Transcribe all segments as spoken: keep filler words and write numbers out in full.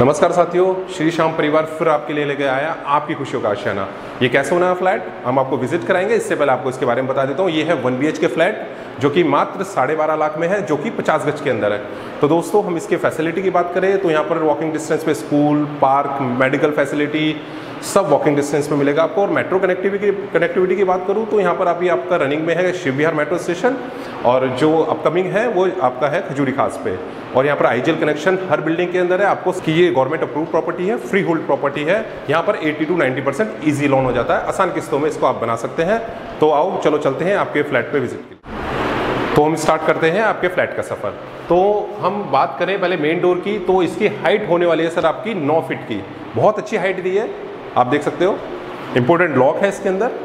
नमस्कार साथियों, श्री श्याम परिवार फिर आपके लिए लेके आया आपकी खुशियों का आशियाना। ये कैसे होना है फ्लैट, हम आपको विजिट कराएंगे। इससे पहले आपको इसके बारे में बता देता हूँ। ये है one B H K flat जो कि मात्र साढ़े बारह लाख में है, जो कि पचास गज के अंदर है। तो दोस्तों, हम इसके फैसिलिटी की बात करें तो यहाँ पर वॉकिंग डिस्टेंस पे स्कूल, पार्क, मेडिकल फैसिलिटी सब वॉकिंग डिस्टेंस में मिलेगा आपको। और मेट्रो कनेक्टिविटी कनेक्टिविटी की बात करूँ तो यहाँ पर अभी आपका रनिंग में है शिव विहार मेट्रो स्टेशन, और जो अपकमिंग है वो आपका है खजूरी खास पे। और यहाँ पर आई जी एल कनेक्शन हर बिल्डिंग के अंदर है आपको। कि ये गवर्नमेंट अप्रूव प्रॉपर्टी है, फ्री होल्ड प्रॉपर्टी है। यहाँ पर अस्सी टू नब्बे परसेंट ईजी लोन हो जाता है, आसान किस्तों में इसको आप बना सकते हैं। तो आओ चलो चलते हैं आपके फ्लैट पे विजिट के लिए। तो हम स्टार्ट करते हैं आपके फ्लैट का सफ़र। तो हम बात करें पहले मेन डोर की, तो इसकी हाइट होने वाली है सर आपकी नौ फीट की। बहुत अच्छी हाइट दी है, आप देख सकते हो। इंपॉर्टेंट लॉक है इसके अंदर।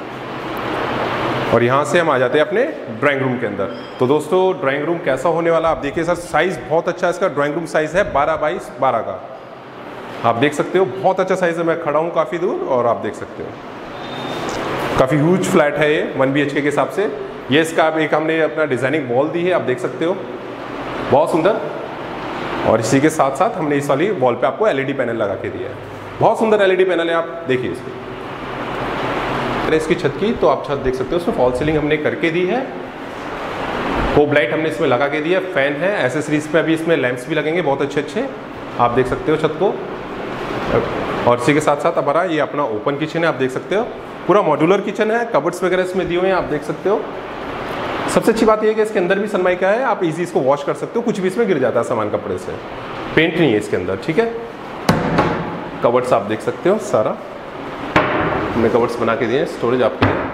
और यहाँ से हम आ जाते हैं अपने ड्राइंग रूम के अंदर। तो दोस्तों, ड्राइंग रूम कैसा होने वाला आप देखिए सर। साइज़ बहुत अच्छा है इसका। ड्राइंग रूम साइज़ है बारह बाईस बारह का, आप देख सकते हो। बहुत अच्छा साइज़ है। मैं खड़ा हूँ काफ़ी दूर और आप देख सकते हो। काफ़ी ह्यूज फ्लैट है ये वन बी एच के हिसाब से। ये इसका एक हमने अपना डिज़ाइनिंग वॉल दी है, आप देख सकते हो, बहुत सुंदर। और इसी के साथ साथ हमने इस वाली वॉल पे आपको एल ई डी पैनल लगा के दिया है। बहुत सुंदर एल ई डी पैनल है, आप देखिए इसको। इसकी छत की तो आप छत देख सकते हो, उसमें फॉल सीलिंग हमने करके दी है। कोब लाइट हमने इसमें लगा के दी है, फैन है। एसेसरीज पे अभी इसमें लैंप्स भी लगेंगे बहुत अच्छे अच्छे, आप देख सकते हो छत को। और इसी के साथ साथ हमारा ये अपना ओपन किचन है, आप देख सकते हो। पूरा मॉड्यूलर किचन है, कबर्ड्स वगैरह इसमें दिए हुए हैं, आप देख सकते हो। सबसे अच्छी बात यह है कि इसके अंदर भी सनमाइका है, आप इजी इसको वॉश कर सकते हो। कुछ भी इसमें गिर जाता है सामान कपड़े से, पेंट नहीं है इसके अंदर, ठीक है। कबर्ड्स आप देख सकते हो, सारा हमने कबर्ड्स बना के दिए हैं स्टोरेज आपके लिए।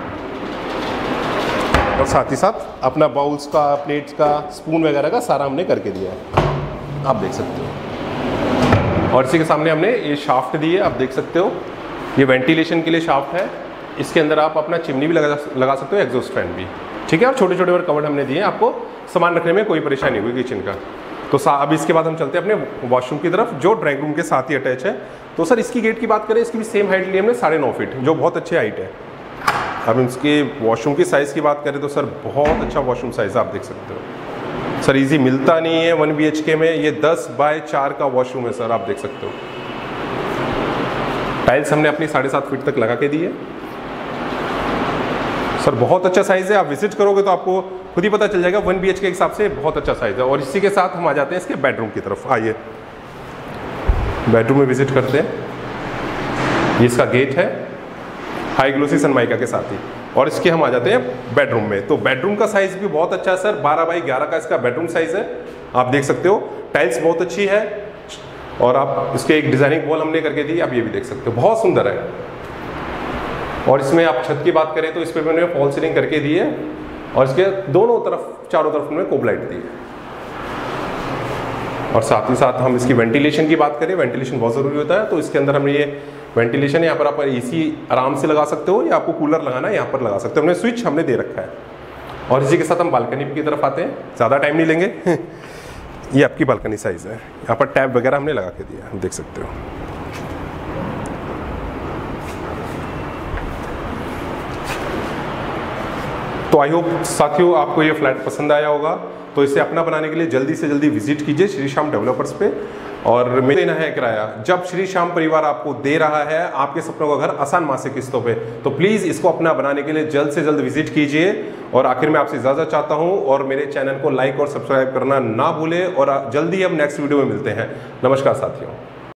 और साथ ही साथ अपना बाउल्स का, प्लेट्स का, स्पून वगैरह का सारा हमने करके दिया है, आप देख सकते हो। और इसी के सामने हमने ये शाफ्ट दी है, आप देख सकते हो। ये वेंटिलेशन के लिए शाफ्ट है। इसके अंदर आप अपना चिमनी भी लगा लगा सकते हो, एग्जॉस्ट फैन भी, ठीक है। और छोटे छोटे और कबर्ड हमने दिए हैं, आपको सामान रखने में कोई परेशानी होगी किचन का। तो अब इसके बाद हम चलते हैं अपने वॉशरूम की तरफ, जो ड्राइंग रूम के साथ ही अटैच है। तो सर इसकी गेट की बात करें, इसकी भी सेम हाइट ली हमने साढ़े नौ फीट, जो बहुत अच्छी हाइट है। अब इसके वॉशरूम की साइज़ की बात करें तो सर बहुत अच्छा वॉशरूम साइज़ आप देख सकते हो। सर इजी मिलता नहीं है वन बी एच के में। ये दस बाय चार का वॉशरूम है सर, आप देख सकते हो। टाइल्स हमने अपनी साढ़े सात फीट तक लगा के दी है। सर बहुत अच्छा साइज़ है, आप विजिट करोगे तो आपको खुद ही पता चल जाएगा। वन बी एच के हिसाब से बहुत अच्छा साइज़ है। और इसी के साथ हम आ जाते हैं इसके बेडरूम की तरफ। आइए बेडरूम में विजिट करते हैं। ये इसका गेट है, हाई ग्लोसी सनमाइका के साथ ही। और इसके हम आ जाते हैं बेडरूम में। तो बेडरूम का साइज़ भी बहुत अच्छा है सर, बारह बाई ग्यारह का इसका बेडरूम साइज़ है, आप देख सकते हो। टाइल्स बहुत अच्छी है। और आप इसके एक डिज़ाइनिंग वॉल हमने करके दी, आप ये भी देख सकते हो, बहुत सुंदर है। और इसमें आप छत की बात करें तो इस पर मैंने फॉल सीलिंग करके दी है। और इसके दोनों तरफ, चारों तरफ में कोब लाइट दी है। और साथ ही साथ हम इसकी वेंटिलेशन की बात करें, वेंटिलेशन बहुत ज़रूरी होता है। तो इसके अंदर हमने ये वेंटिलेशन, यहाँ पर आप एसी आराम से लगा सकते हो, या आपको कूलर लगाना है यहाँ पर लगा सकते हो। हमने स्विच हमने दे रखा है। और इसी के साथ हम बालकनी की तरफ आते हैं, ज़्यादा टाइम नहीं लेंगे। ये आपकी बालकनी साइज़ है, यहाँ पर टैब वगैरह हमने लगा के दिया, देख सकते हो। तो आई होप साथियों आपको ये फ्लैट पसंद आया होगा। तो इसे अपना बनाने के लिए जल्दी से जल्दी विजिट कीजिए श्री श्याम डेवलपर्स पे। और मेरे देना है किराया, जब श्री श्याम परिवार आपको दे रहा है आपके सपनों का घर आसान मासिक किस्तों पे, तो प्लीज़ इसको अपना बनाने के लिए जल्द से जल्द विजिट कीजिए। और आखिर में आपसे इजाज़त चाहता हूँ, और मेरे चैनल को लाइक और सब्सक्राइब करना ना भूलें। और जल्दी हम नेक्स्ट वीडियो में मिलते हैं। नमस्कार साथियों।